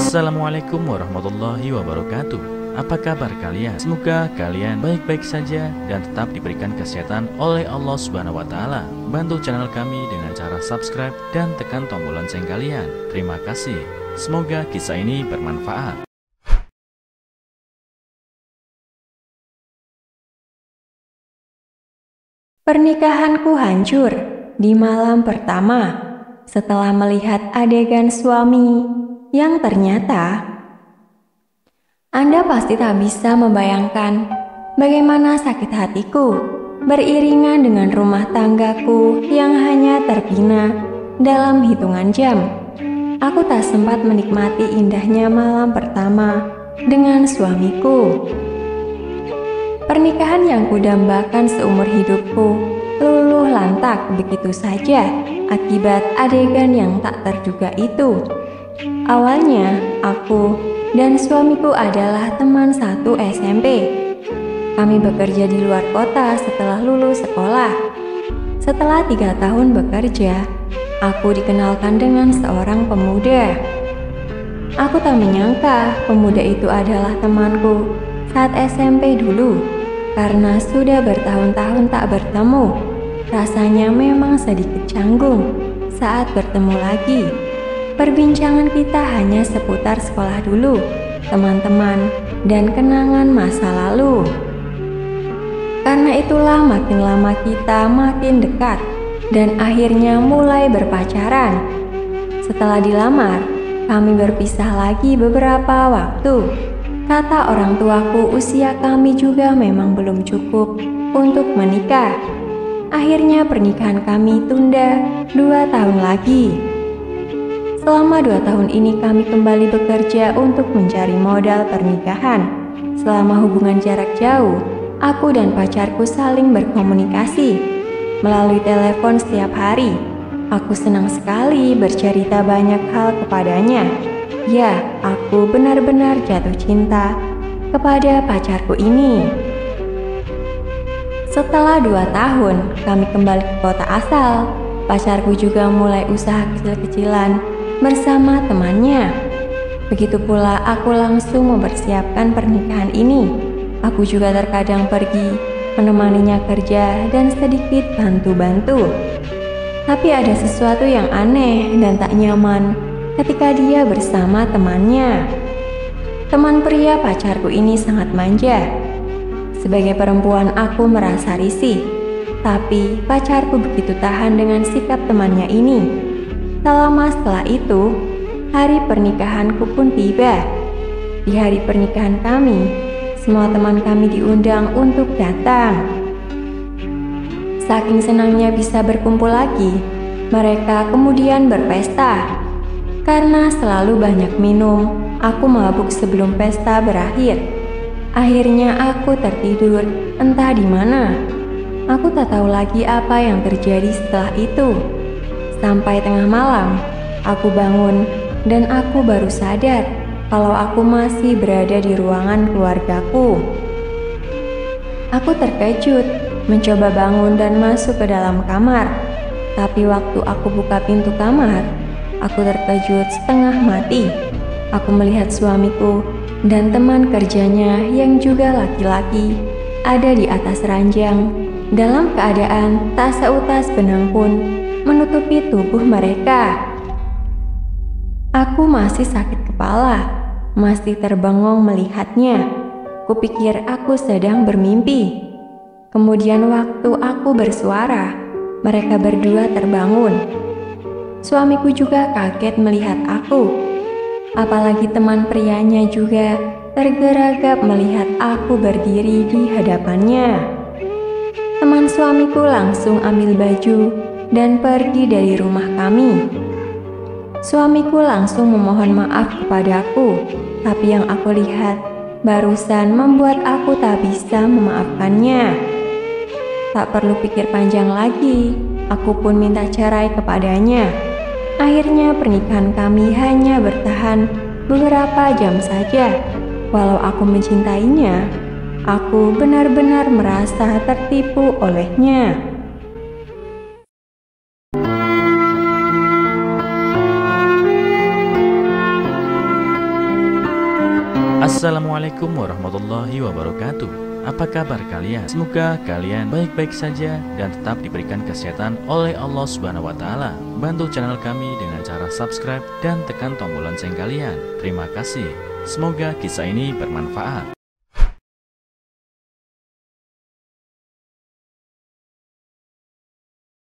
Assalamualaikum warahmatullahi wabarakatuh. Apa kabar kalian? Semoga kalian baik-baik saja dan tetap diberikan kesehatan oleh Allah Subhanahu wa Ta'ala. Bantu channel kami dengan cara subscribe dan tekan tombol lonceng kalian. Terima kasih. Semoga kisah ini bermanfaat. Pernikahanku hancur di malam pertama setelah melihat adegan suami yang ternyata Anda pasti tak bisa membayangkan bagaimana sakit hatiku beriringan dengan rumah tanggaku yang hanya terbina dalam hitungan jam. Aku tak sempat menikmati indahnya malam pertama dengan suamiku. Pernikahan yang kudambakan seumur hidupku luluh lantak begitu saja akibat adegan yang tak terduga itu. Awalnya, aku dan suamiku adalah teman satu SMP. Kami bekerja di luar kota setelah lulus sekolah. Setelah 3 tahun bekerja, aku dikenalkan dengan seorang pemuda. Aku tak menyangka pemuda itu adalah temanku saat SMP dulu. Karena sudah bertahun-tahun tak bertemu, rasanya memang sedikit canggung saat bertemu lagi. Perbincangan kita hanya seputar sekolah dulu, teman-teman, dan kenangan masa lalu. Karena itulah makin lama kita makin dekat, dan akhirnya mulai berpacaran. Setelah dilamar, kami berpisah lagi beberapa waktu. Kata orang tuaku usia kami juga memang belum cukup untuk menikah. Akhirnya pernikahan kami tunda 2 tahun lagi. Selama 2 tahun ini kami kembali bekerja untuk mencari modal pernikahan. Selama hubungan jarak jauh, aku dan pacarku saling berkomunikasi melalui telepon setiap hari. Aku senang sekali bercerita banyak hal kepadanya. Ya, aku benar-benar jatuh cinta kepada pacarku ini. Setelah 2 tahun, kami kembali ke kota asal. Pacarku juga mulai usaha kecil-kecilan bersama temannya. Begitu pula aku langsung mempersiapkan pernikahan ini. Aku juga terkadang pergi menemaninya kerja dan sedikit bantu-bantu. Tapi ada sesuatu yang aneh dan tak nyaman ketika dia bersama temannya. Teman pria pacarku ini sangat manja. Sebagai perempuan aku merasa risih, tapi pacarku begitu tahan dengan sikap temannya ini. Tak lama setelah itu, hari pernikahanku pun tiba. Di hari pernikahan kami, semua teman kami diundang untuk datang. Saking senangnya bisa berkumpul lagi, mereka kemudian berpesta. Karena selalu banyak minum, aku mabuk sebelum pesta berakhir. Akhirnya aku tertidur entah di mana. Aku tak tahu lagi apa yang terjadi setelah itu. Sampai tengah malam, aku bangun dan aku baru sadar kalau aku masih berada di ruangan keluargaku. Aku terkejut, mencoba bangun dan masuk ke dalam kamar. Tapi waktu aku buka pintu kamar, aku terkejut setengah mati. Aku melihat suamiku dan teman kerjanya yang juga laki-laki ada di atas ranjang dalam keadaan tak seutas benang pun menutupi tubuh mereka. Aku masih sakit kepala, masih terbengong melihatnya. Kupikir aku sedang bermimpi. Kemudian waktu aku bersuara, mereka berdua terbangun. Suamiku juga kaget melihat aku. Apalagi teman prianya juga tergeragap melihat aku berdiri di hadapannya. Teman suamiku langsung ambil baju dan pergi dari rumah kami. Suamiku langsung memohon maaf kepadaku, tapi yang aku lihat barusan membuat aku tak bisa memaafkannya. Tak perlu pikir panjang lagi, aku pun minta cerai kepadanya. Akhirnya pernikahan kami hanya bertahan beberapa jam saja. Walau aku mencintainya, aku benar-benar merasa tertipu olehnya. Assalamualaikum warahmatullahi wabarakatuh. Apa kabar kalian? Semoga kalian baik-baik saja dan tetap diberikan kesehatan oleh Allah Subhanahu wa taala. Bantu channel kami dengan cara subscribe dan tekan tombol lonceng kalian. Terima kasih. Semoga kisah ini bermanfaat.